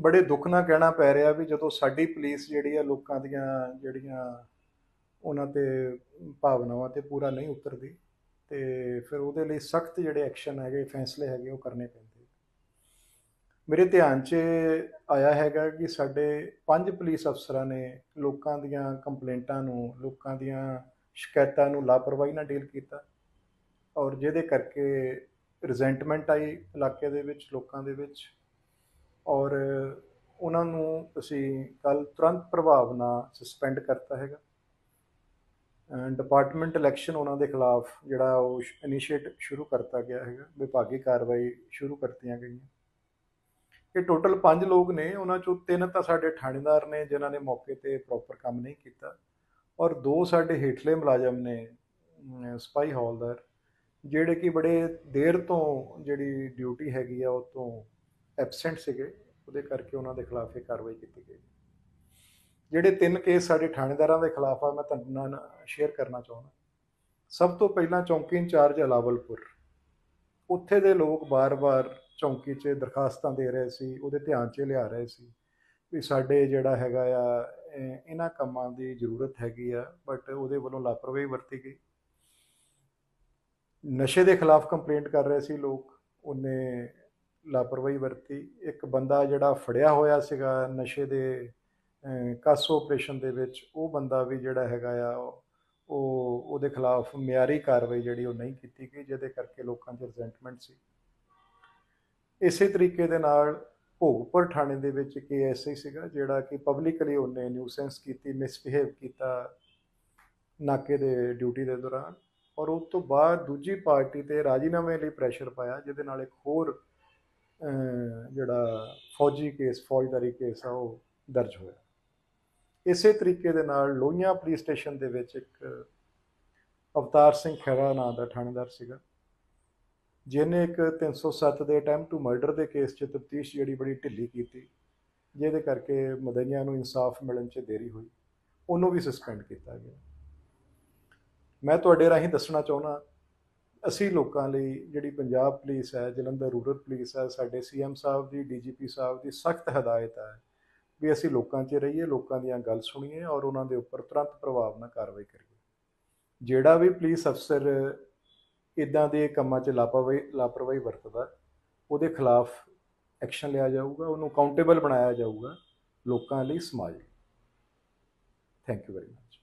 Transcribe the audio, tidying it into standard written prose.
बड़े दुख नाल कहना पै रिहा भी जदों साडी पुलिस जिहड़ी है लोकां दियां जिहड़ियां उन्हां ते भावनावां ते पूरा नहीं उतरदी ते फिर ਉਹਦੇ ਲਈ सख्त ਜਿਹੜੇ ਐਕਸ਼ਨ ਹੈਗੇ फैसले हैगे ਉਹ करने ਪੈਂਦੇ। ਮੇਰੇ ਧਿਆਨ 'ਚ ਆਇਆ ਹੈਗਾ ਕਿ ਸਾਡੇ 5 ਪੁਲਿਸ ਅਫਸਰਾਂ ਨੇ ਲੋਕਾਂ ਦੀਆਂ ਕੰਪਲੇਂਟਾਂ ਨੂੰ, ਲੋਕਾਂ ਦੀਆਂ ਸ਼ਿਕਾਇਤਾਂ ਨੂੰ ਲਾਪਰਵਾਹੀ ਨਾਲ ਡੀਲ ਕੀਤਾ ਔਰ ਜਿਹਦੇ ਕਰਕੇ ਰਿਜ਼ੈਂਟਮੈਂਟ ਆਈ ਇਲਾਕੇ ਦੇ ਵਿੱਚ, ਲੋਕਾਂ ਦੇ ਵਿੱਚ। ਔਰ ਉਹਨਾਂ ਨੂੰ ਅਸੀਂ ਕੱਲ੍ਹ ਤੁਰੰਤ ਪ੍ਰਭਾਵ ਨਾਲ ਸਸਪੈਂਡ ਕਰਤਾ ਹੈਗਾ। ਡਿਪਾਰਟਮੈਂਟ ਇਲੈਕਸ਼ਨ ਉਹਨਾਂ ਦੇ ਖਿਲਾਫ ਜਿਹੜਾ ਉਹ ਇਨੀਸ਼ੀਏਟ ਸ਼ੁਰੂ ਕਰਤਾ ਗਿਆ ਹੈਗਾ, ਵਿਭਾਗੀ ਕਾਰਵਾਈ ਸ਼ੁਰੂ ਕਰਤੀਆਂ ਗਈਆਂ। ਇਹ ਟੋਟਲ 5 ਲੋਕ ਨੇ, ਉਹਨਾਂ 'ਚੋਂ 3 ਤਾਂ ਸਾਡੇ ਥਾਣੇਦਾਰ ਨੇ ਜਿਨ੍ਹਾਂ ਨੇ ਮੌਕੇ 'ਤੇ ਪ੍ਰੋਪਰ ਕੰਮ ਨਹੀਂ ਕੀਤਾ ਔਰ 2 ਸਾਡੇ ਹੇਠਲੇ ਮੁਲਾਜ਼ਮ ਨੇ ਸਿਪਾਹੀ ਹੌਲਦਾਰ, ਜਿਹੜੇ ਕਿ ਬੜੇ ਦੇਰ ਤੋਂ ਜਿਹੜੀ ਡਿਊਟੀ ਹੈਗੀ ਆ ਉਹ ਤੋਂ ਐਬਸੈਂਟ ਸੀਗੇ, ਉਹਦੇ ਕਰਕੇ ਉਹਨਾਂ ਦੇ ਖਿਲਾਫ ਇਹ ਕਾਰਵਾਈ ਕੀਤੀ ਗਈ। ਜਿਹੜੇ 3 ਕੇਸ ਸਾਡੇ ਥਾਣੇਦਾਰਾਂ ਦੇ ਖਿਲਾਫ ਆ ਮੈਂ ਤੁਹਾਡੇ ਨਾਲ ਸ਼ੇਅਰ ਕਰਨਾ ਚਾਹੁੰਦਾ। ਸਭ ਤੋਂ ਪਹਿਲਾਂ ਚੌਂਕੀ ਇੰਚਾਰਜ ਅਲਾਵਲਪੁਰ, ਉੱਥੇ ਦੇ ਲੋਕ ਬਾਰ-ਬਾਰ ਚੌਂਕੀ 'ਚ ਦਰਖਾਸਤਾਂ ਦੇ ਰਹੇ ਸੀ, ਉਹਦੇ ਧਿਆਨ 'ਚ ਲਿਆ ਰਹੇ ਸੀ ਵੀ ਸਾਡੇ ਜਿਹੜਾ ਹੈਗਾ ਆ ਇਹਨਾਂ ਕੰਮਾਂ ਦੀ ਜ਼ਰੂਰਤ ਹੈਗੀ ਆ, ਬਟ ਉਹਦੇ ਵੱਲੋਂ ਲਾਪਰਵਾਹੀ ਵਰਤੀ ਗਈ। ਨਸ਼ੇ ਦੇ ਖਿਲਾਫ ਕੰਪਲੇਂਟ ਕਰ ਰਹੇ ਸੀ ਲੋਕ, ਉਹਨੇ ਲਾਪਰਵਾਹੀ ਵਰਤੀ। ਇੱਕ ਬੰਦਾ ਜਿਹੜਾ ਫੜਿਆ ਹੋਇਆ ਸੀਗਾ ਨਸ਼ੇ ਦੇ ਕਾਸੋ ਆਪਰੇਸ਼ਨ ਦੇ ਵਿੱਚ, ਉਹ ਬੰਦਾ ਵੀ ਜਿਹੜਾ ਹੈਗਾ ਆ ਉਹਦੇ ਖਿਲਾਫ ਮਿਆਰੀ ਕਾਰਵਾਈ ਜਿਹੜੀ ਉਹ ਨਹੀਂ ਕੀਤੀ ਗਈ, ਜਿਹਦੇ ਕਰਕੇ ਲੋਕਾਂ 'ਚ ਰਿਜ਼ੈਂਟਮੈਂਟ ਸੀ। ਇਸੇ ਤਰੀਕੇ ਦੇ ਨਾਲ ਭੋਗਪੁਰ ਥਾਣੇ ਦੇ ਵਿੱਚ ਇੱਕ ASI ਸੀਗਾ ਜਿਹੜਾ ਕਿ ਪਬਲਿਕਲੀ ਉਹਨੇ ਨਿਊਸੈਂਸ ਕੀਤੀ, ਮਿਸਬਿਹੇਵ ਕੀਤਾ ਨਾਕੇ ਦੇ ਡਿਊਟੀ ਦੇ ਦੌਰਾਨ, ਔਰ ਉਸ ਤੋਂ ਬਾਅਦ ਦੂਜੀ ਪਾਰਟੀ 'ਤੇ ਰਾਜੀਨਾਮੇ ਲਈ ਪ੍ਰੈਸ਼ਰ ਪਾਇਆ, ਜਿਹਦੇ ਨਾਲ ਇੱਕ ਹੋਰ ਜਿਹੜਾ ਫੌਜਦਾਰੀ ਕੇਸ ਆ ਉਹ ਦਰਜ ਹੋਇਆ। ਇਸੇ ਤਰੀਕੇ ਦੇ ਨਾਲ ਲੋਹੀਆਂ ਪੁਲਿਸ ਸਟੇਸ਼ਨ ਦੇ ਵਿੱਚ ਇੱਕ ਅਵਤਾਰ ਸਿੰਘ ਖਹਿਰਾ ਨਾਂ ਦਾ ਥਾਣੇਦਾਰ ਸੀਗਾ, ਜਿਹਨੇ ਇੱਕ 307 ਦੇ ਅਟੈਂਪਟ ਟੂ ਮਰਡਰ ਦੇ ਕੇਸ 'ਚ ਤਫਤੀਸ਼ ਜਿਹੜੀ ਬੜੀ ਢਿੱਲੀ ਕੀਤੀ, ਜਿਹਦੇ ਕਰਕੇ ਮੁਦਈਆਂ ਨੂੰ ਇਨਸਾਫ ਮਿਲਣ 'ਚ ਦੇਰੀ ਹੋਈ, ਉਹਨੂੰ ਵੀ ਸਸਪੈਂਡ ਕੀਤਾ ਗਿਆ। ਮੈਂ ਤੁਹਾਡੇ ਰਾਹੀਂ ਦੱਸਣਾ ਚਾਹੁੰਦਾ, ਅਸੀਂ ਲੋਕਾਂ ਲਈ ਜਿਹੜੀ ਪੰਜਾਬ ਪੁਲਿਸ ਹੈ, ਜਲੰਧਰ ਰੂਰਲ ਪੁਲਿਸ ਹੈ, ਸਾਡੇ CM ਸਾਹਿਬ ਦੀ, DGP ਸਾਹਿਬ ਦੀ ਸਖਤ ਹਦਾਇਤ ਹੈ ਵੀ ਅਸੀਂ ਲੋਕਾਂ 'ਚ ਰਹੀਏ, ਲੋਕਾਂ ਦੀਆਂ ਗੱਲ ਸੁਣੀਏ ਔਰ ਉਹਨਾਂ ਦੇ ਉੱਪਰ ਤੁਰੰਤ ਪ੍ਰਭਾਵ ਨਾਲ ਕਾਰਵਾਈ ਕਰੀਏ। ਜਿਹੜਾ ਵੀ ਪੁਲਿਸ ਅਫਸਰ ਇੱਦਾਂ ਦੇ ਕੰਮਾਂ 'ਚ ਲਾਪਰਵਾਹੀ ਵਰਤਦਾ, ਉਹਦੇ ਖਿਲਾਫ ਐਕਸ਼ਨ ਲਿਆ ਜਾਊਗਾ, ਉਹਨੂੰ ਅਕਾਊਂਟੇਬਲ ਬਣਾਇਆ ਜਾਊਗਾ ਲੋਕਾਂ ਲਈ, ਸਮਾਜ ਲਈ। Thank you very much.